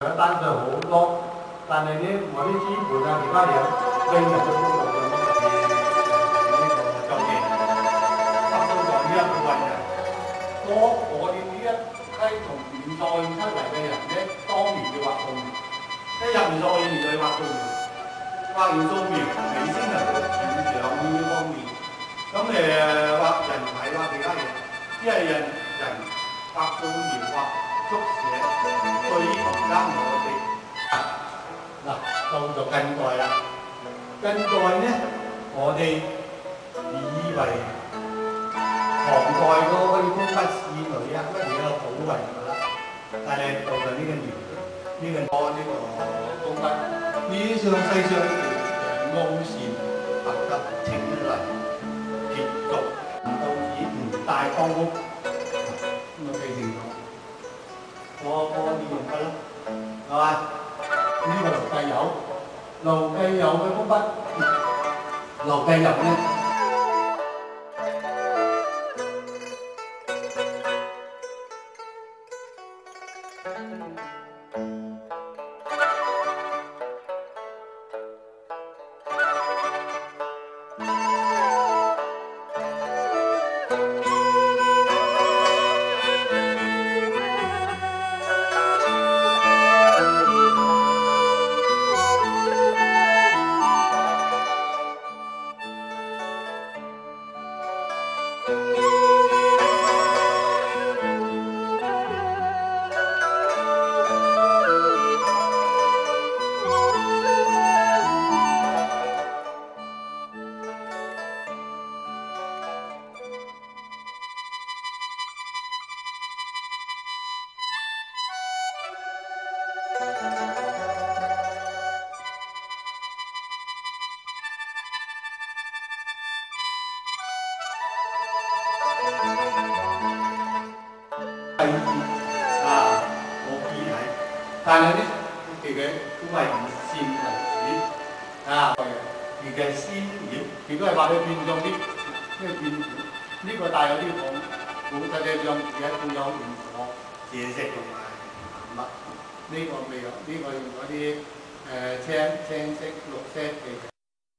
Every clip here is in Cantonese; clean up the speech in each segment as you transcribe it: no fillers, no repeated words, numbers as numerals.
單上好多，但係呢，我啲師傅啊，其他嘢非常之豐富嘅。呢個周記，北中國呢一部分人，我哋呢一批從現代出嚟嘅人咧，當年要畫素描，一入年數年就要畫素描，畫完素描你先能夠轉上呢方面。咁畫人體畫其他嘢，即係人畫素描畫速寫，對於而家我哋嗱到咗近代啦。近代呢，我哋以為唐代嗰啲風筆仕女啊，乜嘢都好為㗎啦。但係到咗呢個年，呢個風筆，呢上世上嘅勾線畫得清麗潔俗，唔到此唔大江屋，咁啊記清楚。我呢用筆啦，係嘛？呢個劉繼友，劉繼友嘅風筆，劉繼友咧。但係咧，佢嘅都係以線為主佢嘅線條，佢都係畫到變咗啲，呢個變呢個帶有啲紅，實際上而家仲有用火、射色同埋藍墨，呢個未有，呢個用嗰啲青色、綠色嘅。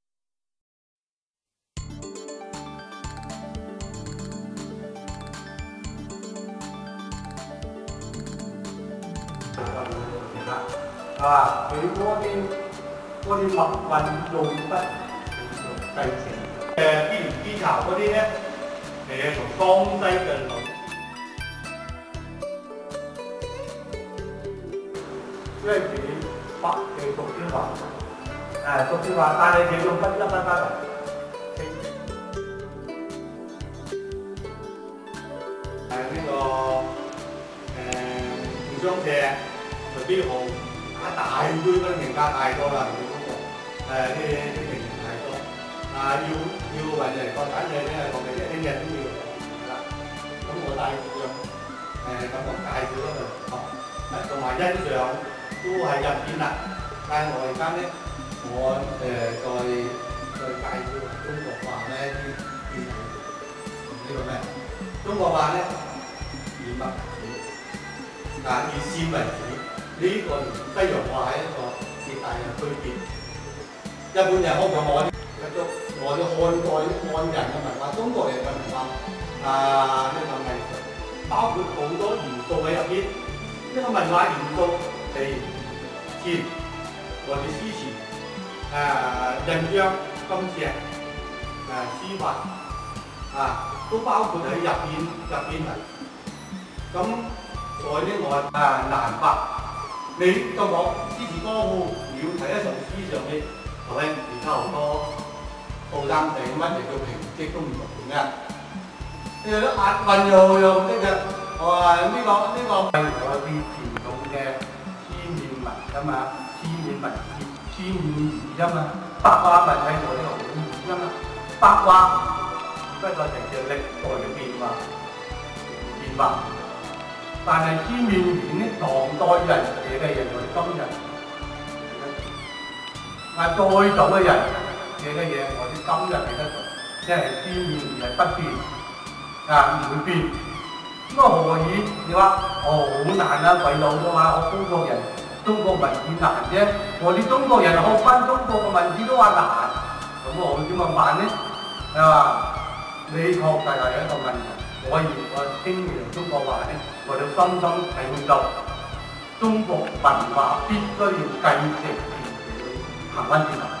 佢嗰啲墨韻用筆繼承機緣機巢嗰啲咧，係從江西嘅佬，因為佢筆嘅竹籤畫，竹籤畫，但係佢用筆一筆筆嚟傾呢個互相射，隨便號。大堆嗰啲名家太多啦，佢嗰個啲名人太多，要為人個產嘢咧，我哋聽日都要係啦。咁我帶佢咁我介紹咗佢，同埋欣賞都係入邊啦。但係我而家咧，我再介紹中國畫咧啲呢個咩？中國畫咧以墨為主，以線為主。呢個同西洋畫係一個極大嘅區別。一般人好似我哋漢人嘅文化，中國人嘅文化呢個藝術，包括好多元素喺入邊。呢個文化元素例如線或者詩詞、印章、金石、書法都包括喺入邊嚟。咁在呢個南北。你咁講詩詞歌賦，要睇一首詩上嘅，係咪？而家好多後生仔乜嘢叫評職都唔同嘅，呢個都押韻又唔識嘅。我話呢個係我啲傳統嘅書面文㗎嘛，書面文字、書面語音嘛，白話文係做呢個好語音嘛，白話不過係叫歷代嘅變化。但係書面語呢，唐代人寫嘅嘢，我哋今日再早嘅人寫嘅嘢，我哋今日睇得到，即係書面語係不變，唔會變。咁何以你話好難啊？鬼佬嘅話，我中國人中國文字難啫，我哋中國人學翻中國嘅文字都話難，咁我點樣辦呢？係嘛？你確實係一個問題。我聽完中國話呢，我就深深體會到中國文化必須要繼承行翻轉頭。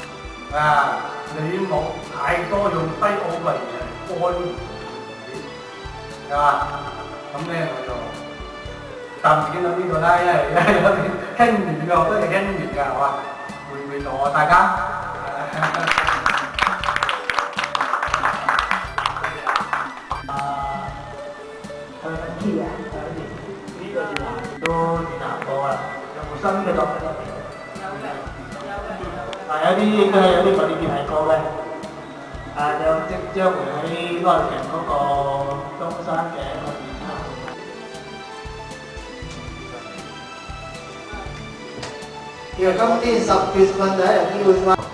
你冇太多用西歐為人干係嘛？咁咧我就暫時傾到呢度啦，因為有啲傾唔完嘅，好多嘢傾唔完㗎，係嘛？會到大家。呢個字都展覽過啦，有冇新嘅作品？有啲應該係有啲我哋未睇過嘅。有即將會喺內城嗰個中山嘅一個展覽。 其實今年10月份就有機會嘛。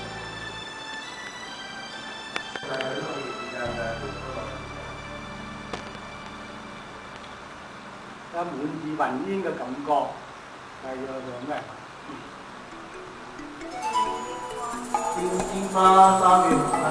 有滿意雲煙嘅感覺，係叫做咩？ 櫻花3月份，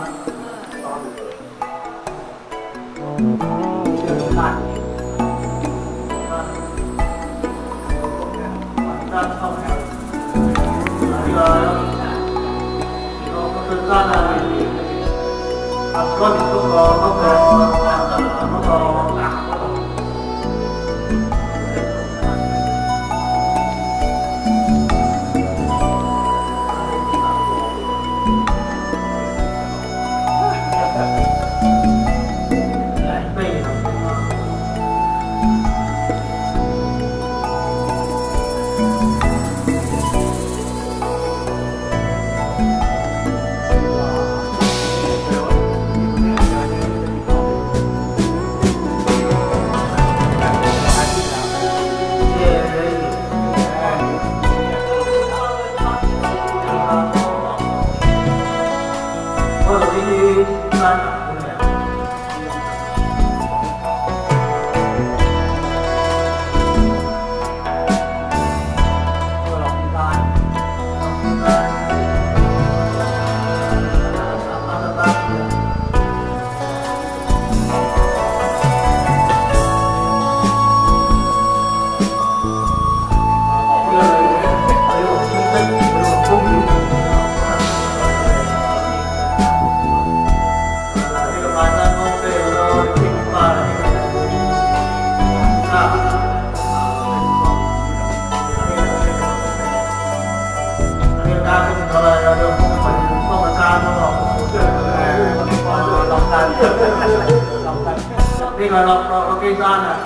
呢個落基山啊，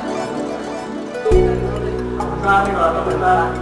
紅山呢個落基山。